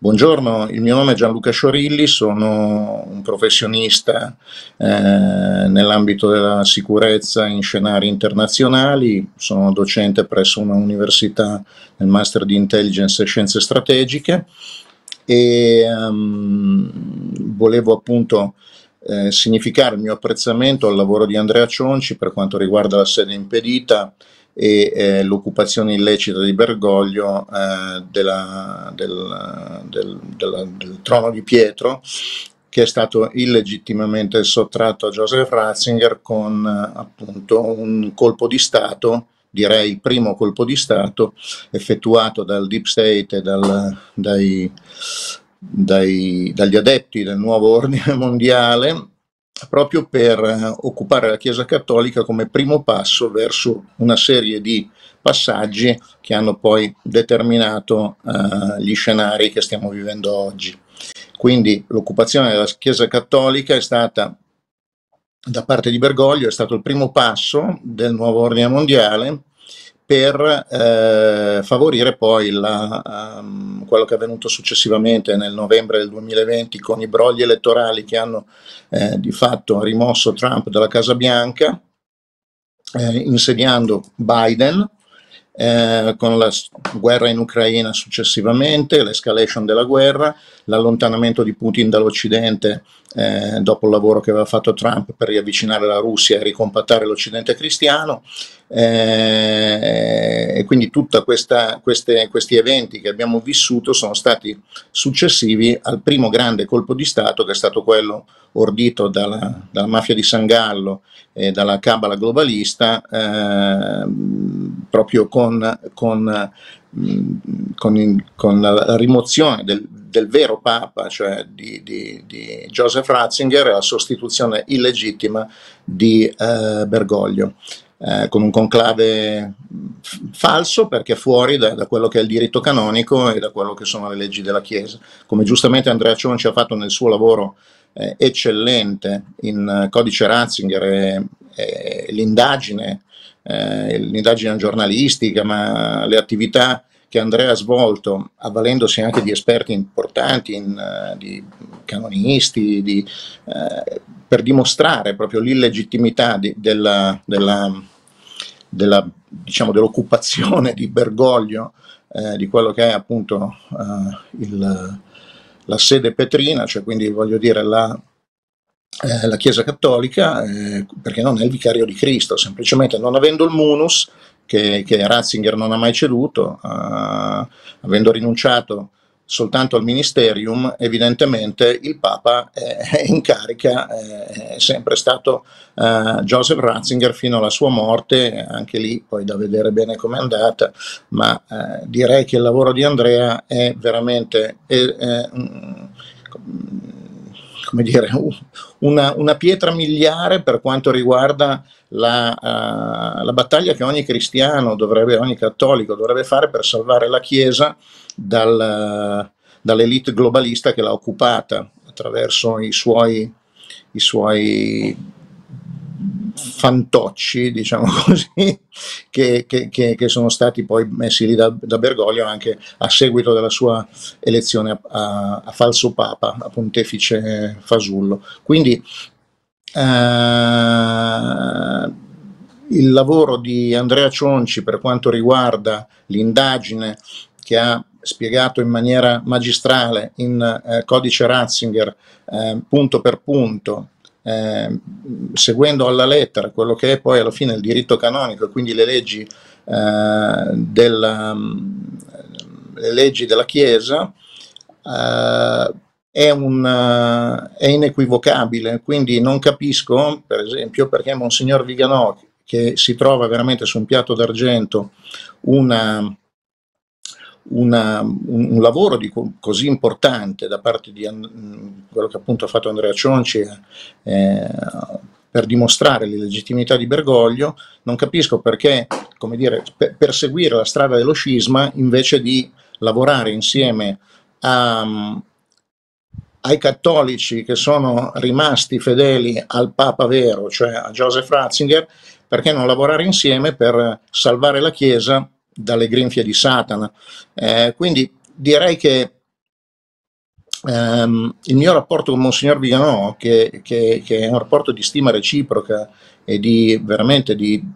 Buongiorno, il mio nome è Gianluca Sciorilli, sono un professionista nell'ambito della sicurezza in scenari internazionali, sono docente presso una università nel Master di Intelligence e Scienze Strategiche e volevo appunto significare il mio apprezzamento al lavoro di Andrea Cionci per quanto riguarda la sede impedita e l'occupazione illecita di Bergoglio del trono di Pietro, che è stato illegittimamente sottratto a Joseph Ratzinger con appunto un colpo di Stato, direi il primo colpo di Stato effettuato dal Deep State e dagli adepti del nuovo ordine mondiale, proprio per occupare la Chiesa Cattolica come primo passo verso una serie di passaggi che hanno poi determinato gli scenari che stiamo vivendo oggi. Quindi l'occupazione della Chiesa Cattolica è stata, da parte di Bergoglio, è stato il primo passo del nuovo ordine mondiale per favorire poi quello che è avvenuto successivamente nel novembre del 2020 con i brogli elettorali che hanno di fatto rimosso Trump dalla Casa Bianca, insediando Biden, con la guerra in Ucraina successivamente, l'escalation della guerra, l'allontanamento di Putin dall'Occidente dopo il lavoro che aveva fatto Trump per riavvicinare la Russia e ricompattare l'Occidente cristiano, e quindi tutti questi eventi che abbiamo vissuto sono stati successivi al primo grande colpo di Stato, che è stato quello ordito dalla mafia di San Gallo e dalla cabala globalista, proprio con la rimozione del vero Papa, cioè di Joseph Ratzinger, e la sostituzione illegittima di Bergoglio, con un conclave falso, perché fuori da quello che è il diritto canonico e da quello che sono le leggi della Chiesa. Come giustamente Andrea Cionci ha fatto nel suo lavoro eccellente in Codice Ratzinger e l'indagine giornalistica, ma le attività che Andrea ha svolto, avvalendosi anche di esperti importanti, di canonisti, per dimostrare proprio l'illegittimità dell'occupazione di Bergoglio, di quello che è appunto la sede petrina, cioè quindi voglio dire la Chiesa Cattolica, perché non è il vicario di Cristo, semplicemente non avendo il munus che Ratzinger non ha mai ceduto, avendo rinunciato soltanto al ministerium, evidentemente il Papa è in carica, è sempre stato Joseph Ratzinger fino alla sua morte, anche lì poi da vedere bene com'è andata, ma direi che il lavoro di Andrea è veramente come dire, una pietra miliare per quanto riguarda la battaglia che ogni cristiano ogni cattolico dovrebbe fare per salvare la Chiesa dall'elite globalista che l'ha occupata attraverso i suoi fantocci, diciamo così, che sono stati poi messi lì da Bergoglio anche a seguito della sua elezione a falso papa, a pontefice fasullo. Quindi il lavoro di Andrea Cionci per quanto riguarda l'indagine che ha spiegato in maniera magistrale in Codice Ratzinger, punto per punto, seguendo alla lettera quello che è poi alla fine il diritto canonico e quindi le leggi della Chiesa, è inequivocabile. Quindi non capisco, per esempio, perché Monsignor Viganò, che si trova veramente su un piatto d'argento un lavoro così importante da parte di quello che appunto ha fatto Andrea Cionci per dimostrare l'illegittimità di Bergoglio, non capisco perché, come dire, perseguire la strada dello scisma invece di lavorare insieme ai cattolici che sono rimasti fedeli al Papa vero, cioè a Joseph Ratzinger, perché non lavorare insieme per salvare la Chiesa dalle grinfie di Satana. Quindi direi che Il mio rapporto con Monsignor Viganò, che è un rapporto di stima reciproca e di veramente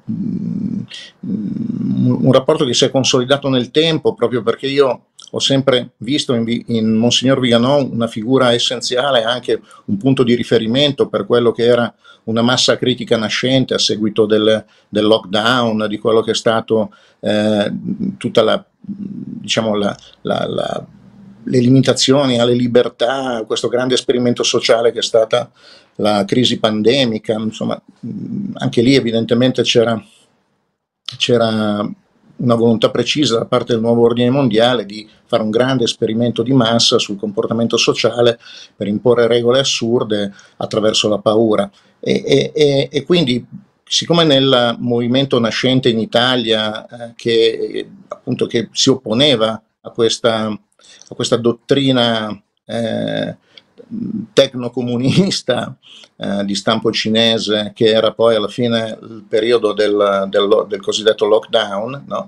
un rapporto che si è consolidato nel tempo, proprio perché io ho sempre visto in Monsignor Viganò una figura essenziale, anche un punto di riferimento per quello che era una massa critica nascente a seguito del lockdown, di quello che è stato tutta diciamo, le limitazioni alle libertà, questo grande esperimento sociale che è stata la crisi pandemica. Insomma, anche lì evidentemente c'era una volontà precisa da parte del nuovo ordine mondiale di fare un grande esperimento di massa sul comportamento sociale per imporre regole assurde attraverso la paura. E quindi, siccome nel movimento nascente in Italia, appunto, che si opponeva a questa dottrina tecnocomunista di stampo cinese, che era poi alla fine il periodo del cosiddetto lockdown, no?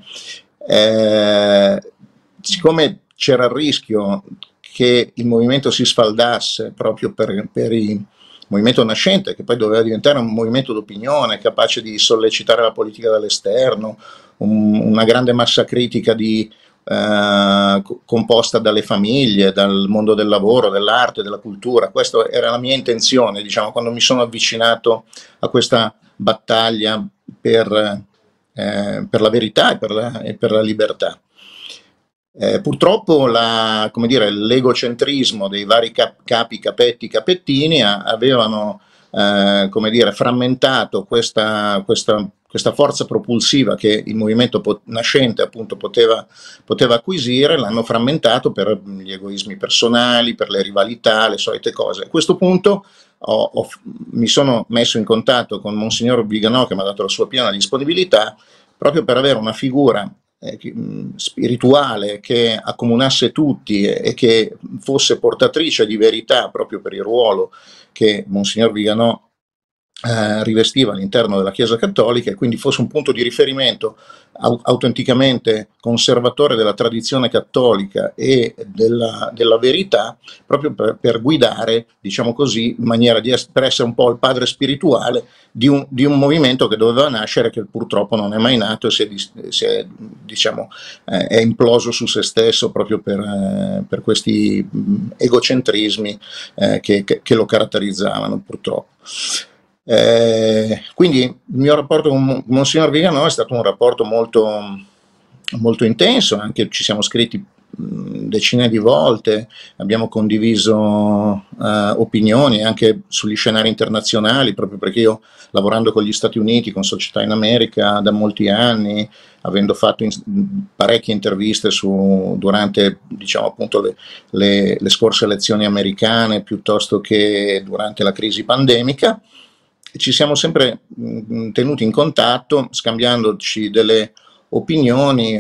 Siccome c'era il rischio che il movimento si sfaldasse proprio per il movimento nascente, che poi doveva diventare un movimento d'opinione capace di sollecitare la politica dall'esterno, una grande massa critica composta dalle famiglie, dal mondo del lavoro, dell'arte, della cultura. Questa era la mia intenzione, diciamo, quando mi sono avvicinato a questa battaglia per la verità e per la libertà. Purtroppo l'egocentrismo dei vari capi, capetti, capettini avevano frammentato questa forza propulsiva che il movimento nascente appunto poteva acquisire, l'hanno frammentato per gli egoismi personali, per le rivalità, le solite cose. A questo punto mi sono messo in contatto con Monsignor Viganò, che mi ha dato la sua piena disponibilità, proprio per avere una figura spirituale che accomunasse tutti e che fosse portatrice di verità, proprio per il ruolo che Monsignor Viganò rivestiva all'interno della Chiesa Cattolica, e quindi fosse un punto di riferimento autenticamente conservatore della tradizione cattolica e della verità, proprio per guidare, diciamo così, in maniera per essere un po' il padre spirituale di un movimento che doveva nascere, che purtroppo non è mai nato e è imploso su se stesso proprio per questi egocentrismi che lo caratterizzavano, purtroppo. Quindi il mio rapporto con Monsignor Viganò è stato un rapporto molto, molto intenso, anche ci siamo scritti decine di volte, abbiamo condiviso opinioni anche sugli scenari internazionali, proprio perché io, lavorando con gli Stati Uniti, con società in America da molti anni, avendo fatto parecchie interviste durante, diciamo, appunto le scorse elezioni americane, piuttosto che durante la crisi pandemica, ci siamo sempre tenuti in contatto, scambiandoci delle opinioni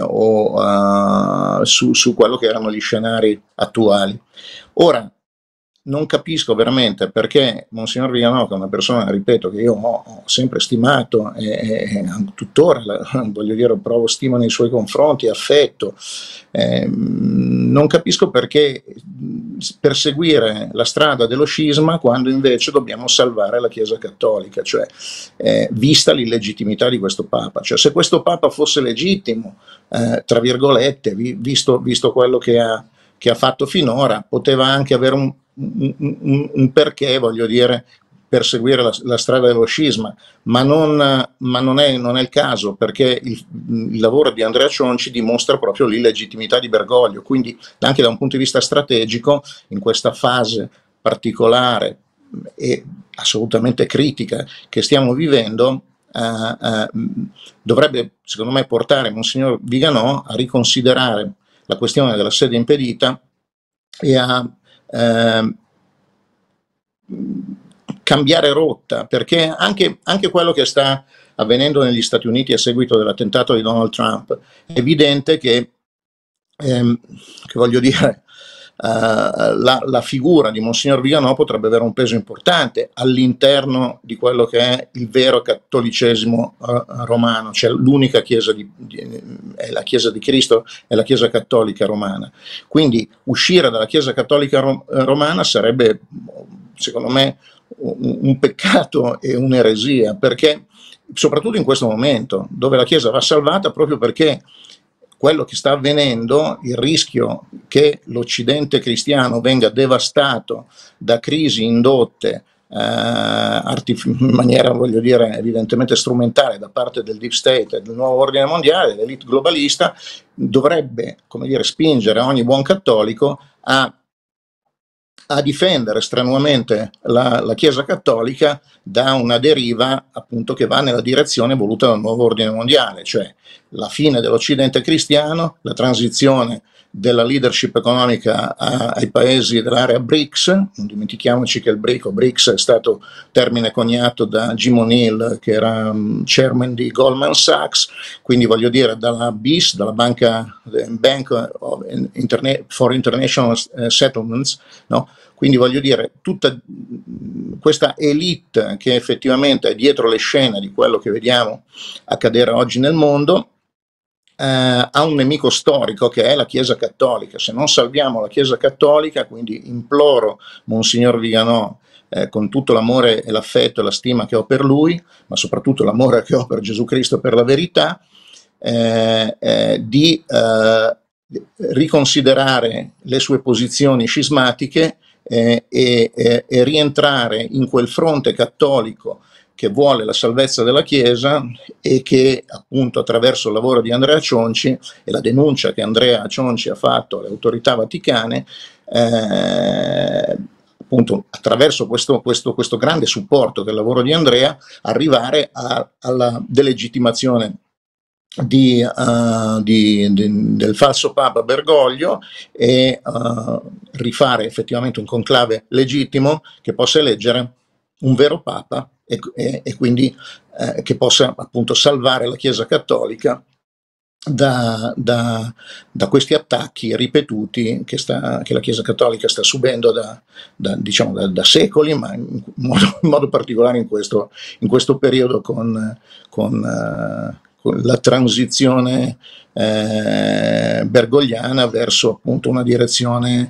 su quello che erano gli scenari attuali. Ora, non capisco veramente perché Monsignor Viganò, che è una persona, ripeto, che io ho sempre stimato e tuttora, voglio dire, provo stima nei suoi confronti, affetto, non capisco perché perseguire la strada dello scisma quando invece dobbiamo salvare la Chiesa Cattolica, cioè vista l'illegittimità di questo Papa. Cioè, se questo Papa fosse legittimo, tra virgolette, visto quello che ha fatto finora, poteva anche avere un perché, voglio dire, perseguire la strada dello scisma, ma non è il caso, perché il lavoro di Andrea Cionci dimostra proprio l'illegittimità di Bergoglio. Quindi anche da un punto di vista strategico, in questa fase particolare e assolutamente critica che stiamo vivendo, dovrebbe, secondo me, portare Monsignor Viganò a riconsiderare la questione della sede impedita e a cambiare rotta, perché anche quello che sta avvenendo negli Stati Uniti a seguito dell'attentato di Donald Trump, è evidente che voglio dire, la figura di Monsignor Viganò potrebbe avere un peso importante all'interno di quello che è il vero cattolicesimo romano, cioè l'unica chiesa è la Chiesa di Cristo, è la Chiesa cattolica romana. Quindi uscire dalla Chiesa cattolica romana sarebbe, secondo me, un peccato e un'eresia, perché soprattutto in questo momento dove la Chiesa va salvata proprio perché quello che sta avvenendo, il rischio che l'Occidente cristiano venga devastato da crisi indotte in maniera, voglio dire, evidentemente strumentale da parte del Deep State e del nuovo ordine mondiale, dell'elite globalista, dovrebbe, come dire, spingere ogni buon cattolico a difendere strenuamente la Chiesa cattolica da una deriva appunto che va nella direzione voluta dal nuovo ordine mondiale, cioè la fine dell'Occidente cristiano, la transizione della leadership economica ai paesi dell'area BRICS. Non dimentichiamoci che il BRICS è stato termine coniato da Jim O'Neill, che era chairman di Goldman Sachs, quindi voglio dire dalla BIS, dalla Bank for International Settlements, no? Quindi voglio dire, tutta questa elite che effettivamente è dietro le scene di quello che vediamo accadere oggi nel mondo, ha un nemico storico che è la Chiesa cattolica. Se non salviamo la Chiesa cattolica, quindi imploro Monsignor Viganò, con tutto l'amore e l'affetto e la stima che ho per lui, ma soprattutto l'amore che ho per Gesù Cristo e per la verità, di riconsiderare le sue posizioni scismatiche e rientrare in quel fronte cattolico che vuole la salvezza della Chiesa e che appunto attraverso il lavoro di Andrea Cionci e la denuncia che Andrea Cionci ha fatto alle autorità vaticane, appunto attraverso questo grande supporto del lavoro di Andrea, arrivare alla delegittimazione del falso Papa Bergoglio e rifare effettivamente un conclave legittimo che possa eleggere un vero Papa e quindi che possa appunto salvare la Chiesa cattolica da questi attacchi ripetuti che la Chiesa cattolica sta subendo diciamo da secoli, ma in modo particolare in questo periodo con la transizione bergogliana verso appunto una direzione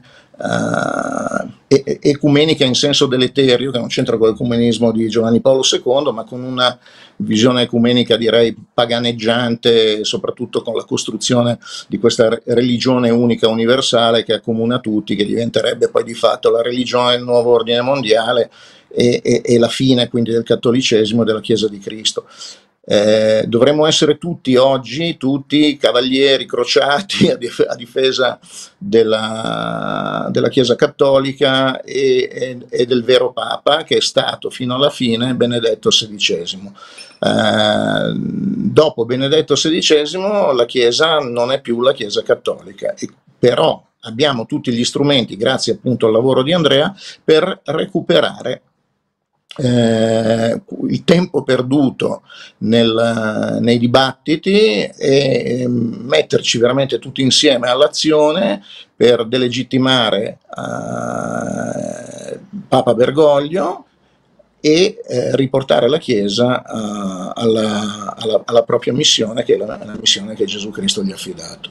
ecumenica in senso deleterio, che non c'entra con l'ecumenismo di Giovanni Paolo II, ma con una visione ecumenica direi paganeggiante, soprattutto con la costruzione di questa religione unica universale che accomuna tutti, che diventerebbe poi di fatto la religione del nuovo ordine mondiale e la fine quindi del cattolicesimo e della Chiesa di Cristo. Dovremmo essere tutti oggi, tutti cavalieri crociati a difesa della Chiesa cattolica e del vero Papa, che è stato fino alla fine Benedetto XVI. Dopo Benedetto XVI la Chiesa non è più la Chiesa cattolica, però abbiamo tutti gli strumenti, grazie appunto al lavoro di Andrea, per recuperare il tempo perduto nei dibattiti e metterci veramente tutti insieme all'azione per delegittimare Papa Bergoglio e riportare la Chiesa alla propria missione, che è la missione che Gesù Cristo gli ha affidato.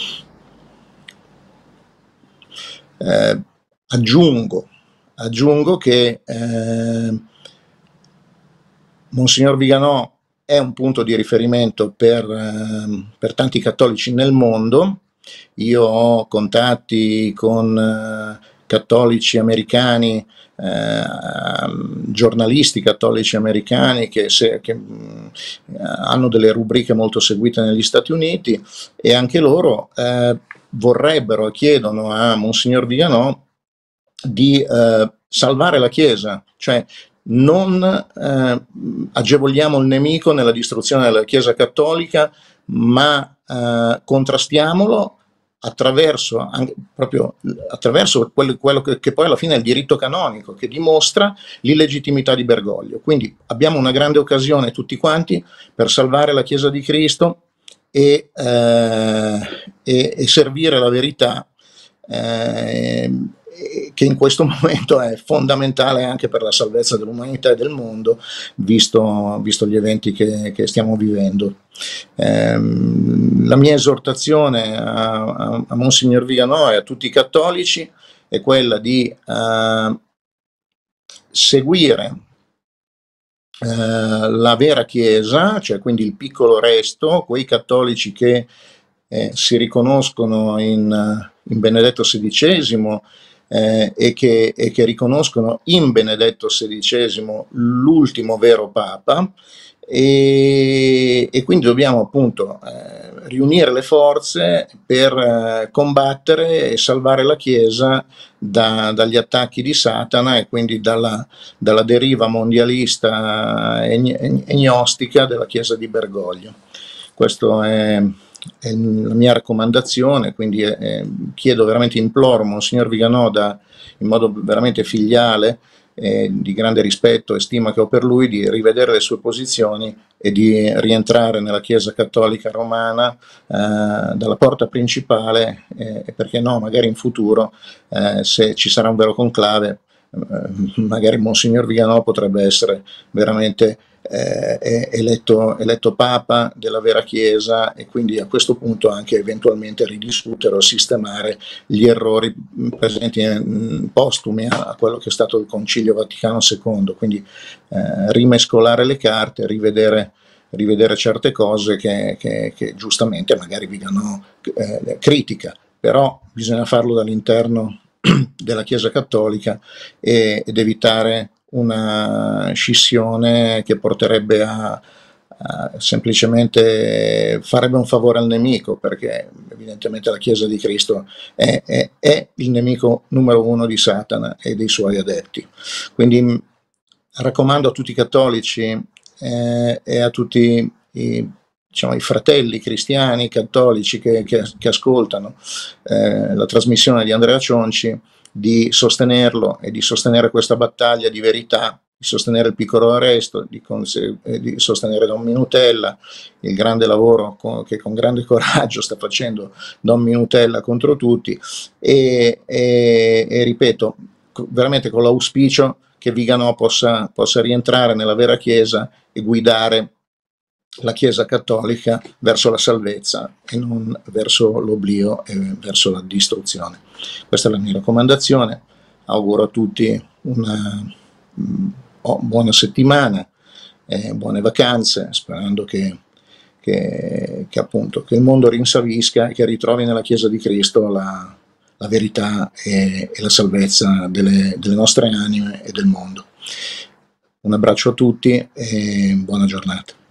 Aggiungo che Monsignor Viganò è un punto di riferimento per tanti cattolici nel mondo. Io ho contatti con cattolici americani, giornalisti cattolici americani che hanno delle rubriche molto seguite negli Stati Uniti, e anche loro vorrebbero e chiedono a Monsignor Viganò di salvare la Chiesa, cioè non agevoliamo il nemico nella distruzione della Chiesa cattolica, ma contrastiamolo attraverso quello che poi alla fine è il diritto canonico, che dimostra l'illegittimità di Bergoglio. Quindi abbiamo una grande occasione tutti quanti per salvare la Chiesa di Cristo e servire la verità che in questo momento è fondamentale anche per la salvezza dell'umanità e del mondo, visto gli eventi che stiamo vivendo. La mia esortazione a Monsignor Viganò e a tutti i cattolici è quella di seguire la vera Chiesa, cioè quindi il piccolo resto, quei cattolici che si riconoscono in Benedetto XVI e che riconoscono in Benedetto XVI l'ultimo vero Papa, e quindi dobbiamo appunto riunire le forze per combattere e salvare la Chiesa dagli attacchi di Satana e quindi dalla deriva mondialista e gnostica della Chiesa di Bergoglio. Questa è la mia raccomandazione, quindi chiedo veramente, imploro Monsignor Viganò in modo veramente filiale, di grande rispetto e stima che ho per lui, di rivedere le sue posizioni e di rientrare nella Chiesa Cattolica Romana dalla porta principale, e perché no, magari in futuro, se ci sarà un vero conclave, magari Monsignor Viganò potrebbe essere veramente eletto Papa della vera Chiesa, e quindi a questo punto anche eventualmente ridiscutere o sistemare gli errori presenti postumi a quello che è stato il Concilio Vaticano II, quindi rimescolare le carte, rivedere certe cose che giustamente magari Viganò critica, però bisogna farlo dall'interno della Chiesa Cattolica ed evitare una scissione che porterebbe a semplicemente farebbe un favore al nemico, perché evidentemente la Chiesa di Cristo è il nemico numero uno di Satana e dei suoi adepti. Quindi raccomando a tutti i cattolici e a tutti i fratelli cristiani cattolici che ascoltano la trasmissione di Andrea Cionci, di sostenerlo e di sostenere questa battaglia di verità, di sostenere il piccolo resto, di sostenere Don Minutella, il grande lavoro che con grande coraggio sta facendo Don Minutella contro tutti, e ripeto, veramente con l'auspicio che Viganò possa rientrare nella vera Chiesa e guidare la Chiesa Cattolica verso la salvezza e non verso l'oblio e verso la distruzione. Questa è la mia raccomandazione. Auguro a tutti una buona settimana, buone vacanze, sperando che appunto che il mondo rinsavisca e che ritrovi nella Chiesa di Cristo la verità e la salvezza delle nostre anime e del mondo. Un abbraccio a tutti e buona giornata.